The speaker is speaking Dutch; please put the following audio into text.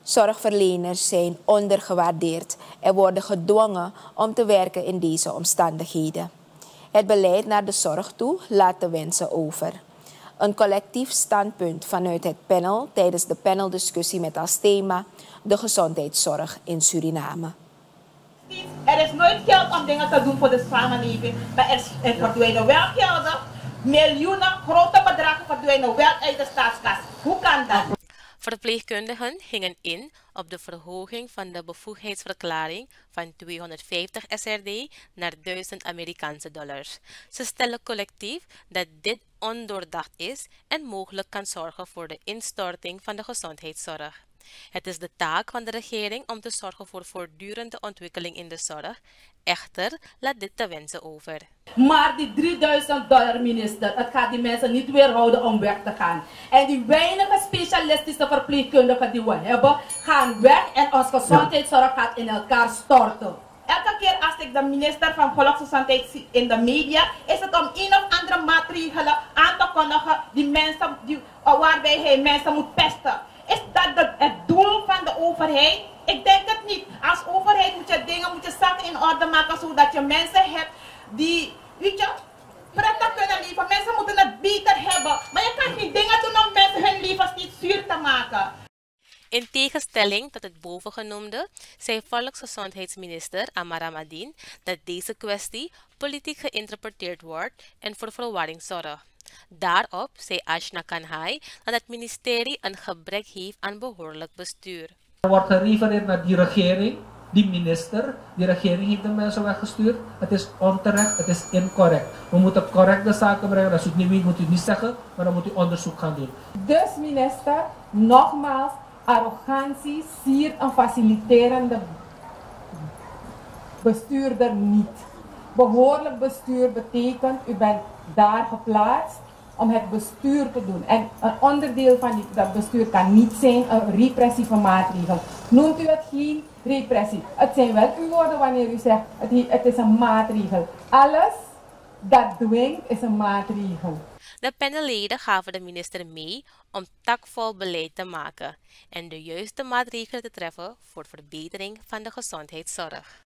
Zorgverleners zijn ondergewaardeerd en worden gedwongen om te werken in deze omstandigheden. Het beleid naar de zorg toe laat te wensen over. Een collectief standpunt vanuit het panel tijdens de paneldiscussie met als thema de gezondheidszorg in Suriname. Er is nooit geld om dingen te doen voor de samenleving, maar er verdwijnen wel gelden. Miljoenen, grote bedragen verdwijnen wel uit de staatskas. Hoe kan dat? Verpleegkundigen gingen in op de verhoging van de bevoegdheidsverklaring van 250 SRD naar 1000 Amerikaanse dollars. Ze stellen collectief dat dit ondoordacht is en mogelijk kan zorgen voor de instorting van de gezondheidszorg. Het is de taak van de regering om te zorgen voor voortdurende ontwikkeling in de zorg. Echter, laat dit te wensen over. Maar die $3000 minister, het gaat die mensen niet weerhouden om weg te gaan. En die weinige specialistische verpleegkundigen die we hebben, gaan weg en onze gezondheidszorg gaat in elkaar storten. Elke keer als ik de minister van Volksgezondheid zie in de media, is het om een of andere maatregelen aan te kondigen waarbij hij mensen moet pesten. Is dat het doel van de overheid? Ik denk het niet. Als overheid moet je zaken in orde maken zodat je mensen hebt die, prettig kunnen leven. Mensen moeten het beter hebben. Maar je kan geen dingen doen om mensen hun levens niet zuur te maken. In tegenstelling tot het bovengenoemde, zei volksgezondheidsminister Amara Madin dat deze kwestie politiek geïnterpreteerd wordt en voor verwarring zorgt. Daarop zei Ashna Kanhai dat het ministerie een gebrek heeft aan behoorlijk bestuur. Er wordt gerefereerd naar die regering, die minister. Die regering heeft de mensen weggestuurd. Het is onterecht, het is incorrect. We moeten correcte zaken brengen. Als u het niet weet, moet u het niet zeggen, maar dan moet u onderzoek gaan doen. Dus minister, nogmaals, arrogantie siert een faciliterende bestuurder niet. Behoorlijk bestuur betekent, u bent daar geplaatst om het bestuur te doen. En een onderdeel van dat bestuur kan niet zijn een repressieve maatregel. Noemt u het geen repressie? Het zijn wel uw woorden wanneer u zegt het is een maatregel. Alles dat dwingt is een maatregel. De panelleden gaven de minister mee om takvol beleid te maken en de juiste maatregelen te treffen voor verbetering van de gezondheidszorg.